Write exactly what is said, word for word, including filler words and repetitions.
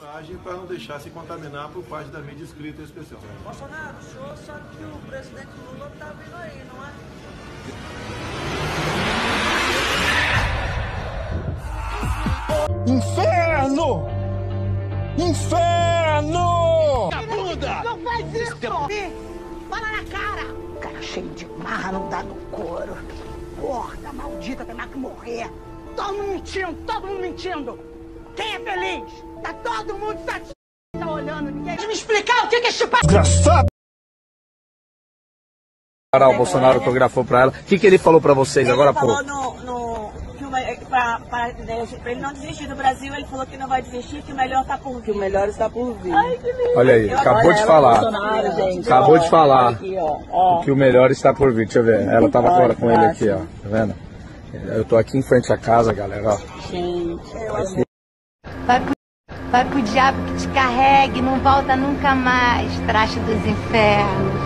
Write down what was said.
imagem para não deixar se contaminar por parte da mídia escrita em especial. Bolsonaro, o senhor sabe que o presidente Lula tá vindo aí, não é? Inferno! Inferno! Bunda! Não faz isso! Fala na cara! Cara cheio de marra, não dá no couro. Porra, maldita, tem mais que morrer. Todo mundo mentindo, todo mundo mentindo. Quem é feliz? Tá todo mundo satisfeito. Tá olhando, ninguém vai me explicar o que é chupar. Desgraçado! O Bolsonaro autografou pra ela. O que, que ele falou pra vocês ele agora há falou pouco? No, no, que o, pra, pra, pra ele não desistir do Brasil, ele falou que não vai desistir, que o melhor está por vir. Que o melhor está por vir. Ai, que lindo. Olha aí, acabou de falar. Gente, Acabou ó, de falar aqui, ó, ó. que o melhor está por vir. Deixa eu ver. Ela tava agora com ele aqui, ó. Tá vendo? Eu tô aqui em frente à casa, galera, ó. Gente, Vai pro, vai pro diabo que te carregue, não volta nunca mais, traste dos infernos.